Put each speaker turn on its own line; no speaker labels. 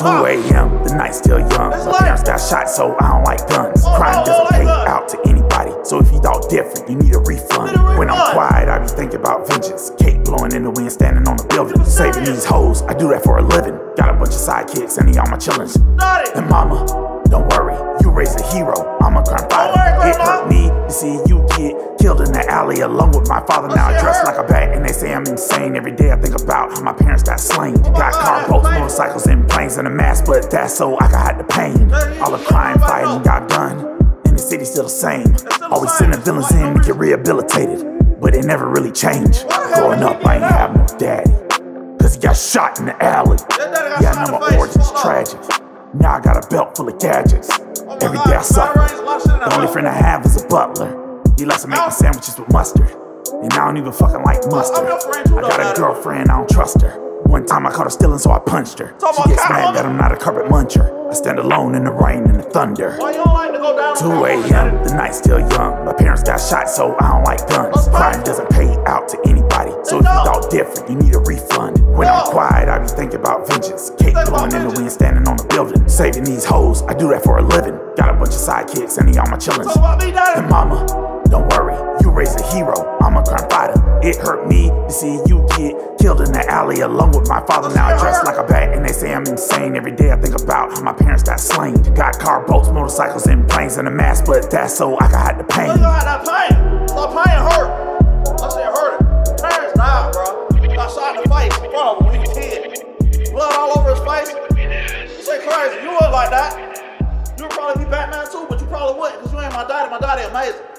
a.m., the night's still young. My parents got shot, so I don't like guns. Crime doesn't pay out to anybody, so if you thought different, you need a refund. When I'm quiet, I be thinking about vengeance. Cake blowing in the wind, standing on the building. Saving these hoes, I do that for a living. Got a bunch of sidekicks, and they all my chillins. And mama, don't worry, you raised a hero. I'm a crime fighter. It hurt me to see you get killed in the alley along with my father. Now I dress like a bat, and they say I'm insane. Every day I think about how my parents got slain. Got car boats, motorcycles, and planes, and a mask, but that's so I can hide the pain. All the crime fighting got done, and the city's still the same. Always sending villains in to get rehabilitated, but it never really changed. Growing up, I ain't have no daddy, cause he got shot in the alley. Yeah, I know my origin's tragic. Now I got a belt full of gadgets. Every day I suffer. The only friend I have is a butler. He likes to make me sandwiches with mustard, and I don't even fucking like mustard. I got a girlfriend, I don't trust her. One time I caught her stealing, so I punched her. She gets mad that I'm not a carpet muncher. I stand alone in the rain and the thunder. 2 a.m., the night's still young. My parents got shot, so I don't like guns. Crime doesn't pay out to anybody, so if you thought different, you need a refund. When I'm quiet, I be thinking about vengeance. Cake blowing in the wind, standing on the building. Saving these hoes, I do that for a living. Got a bunch of sidekicks, and they all my chillins. And mama, don't worry, you raised a hero. I'm a crime fighter. It hurt me to see you get killed in the alley along with my father. Now I dress like a bat, and they say I'm insane. Every day I think about how my parents got slain. Got car boats, motorcycles, and planes, and a mask, but that's so I can hide the pain.
You hide that pain. Stop pain hurt. I said hurt it. Parents died, bro. Got shot in the face in front of him when he was 10. Blood all over his face. You say crazy. You look like that. You would probably be Batman too, but you probably wouldn't, because you ain't my daddy. My daddy amazing.